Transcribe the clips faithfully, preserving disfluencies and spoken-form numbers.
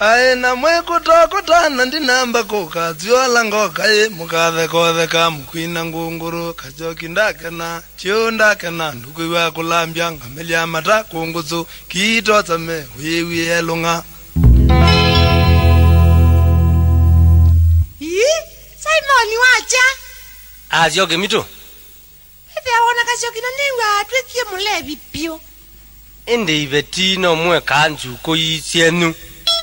Ai na mwe kutokota nandi namba koka ziola ngoka e mukathe kothe ka mkwina ngunguru kajoki ndakena chio ndakena nduku wa kulambya ngamelia mata kunguzu kito tsame wiwi elunga. Yi Simon wacha ajoki mito ebe awona kajoki na niwa atwekie mulebi pio ende ibetino mwe kanju ko yisienu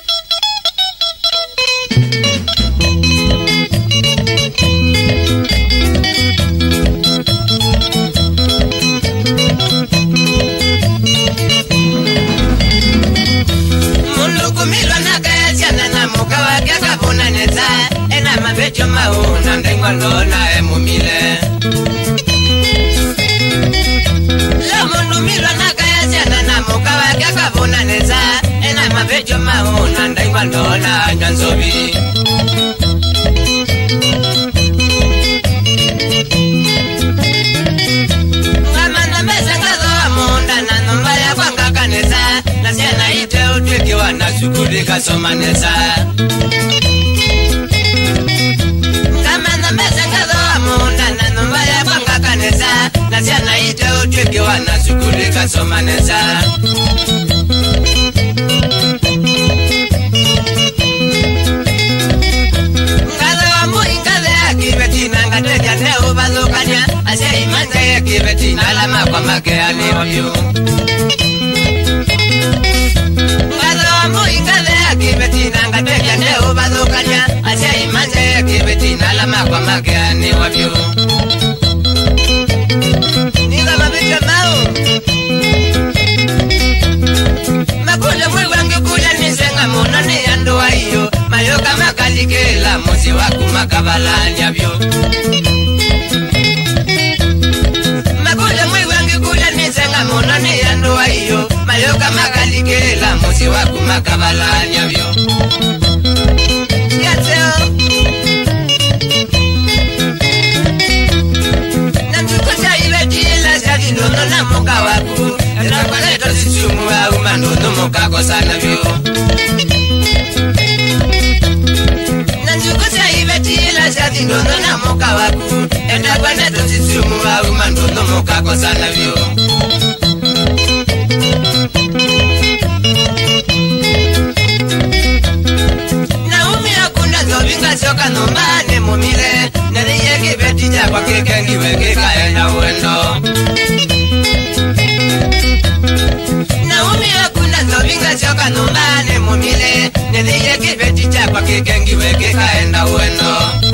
Becho mauna ndengwa lona emumile La mundu milo nakaya jana na muka wake kabuna neza Ena mabecho mauna ndengwa lona nyanzobi Ngamanda meza ngazo wa munda na numba ya kwa ngaka neza Na siena ite utwikiwa na shukuri kasoma neza Nasiana ite utweke wana shukuri kasoma neza Ngaza wambu ingaze ya kibetina Ngateja neo bazokanya Asya imanja ya kibetina Lama kwa makea ni wabyo Ngaza wambu ingaze ya kibetina Ngateja neo bazokanya Asya imanja ya kibetina Lama kwa makea ni wabyo Mayoka makalikela muzi waku makabalanya byo Makule mwi wangi kula nisenga monane ya ndoa hiyo Mayoka makalikela muzi waku makabalanya byo Yateo Nandukocha ibetila shadi nono na moka waku Enakwaleto sisumu wa umanono moka kosana byo Shati ndono na moka waku Enda kwa neto sisumu wa umandono moka kosana vyo Naumi akunda zobinga soka nombane mumile Nariye kibetija kwa kekengi wekeka ena uendo Naumi akunda zobinga soka nombane mumile Nariye kibetija kwa kekengi wekeka ena uendo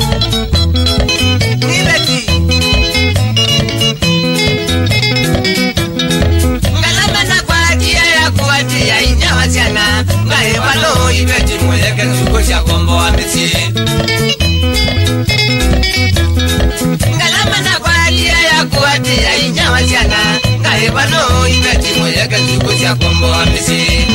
Ngae walo ibeti mweleke nzuko cha kombo wa misi Ngalama na kwa alia ya kuwati ya inyawa chana Ngae walo ibeti mweleke nzuko cha kombo wa misi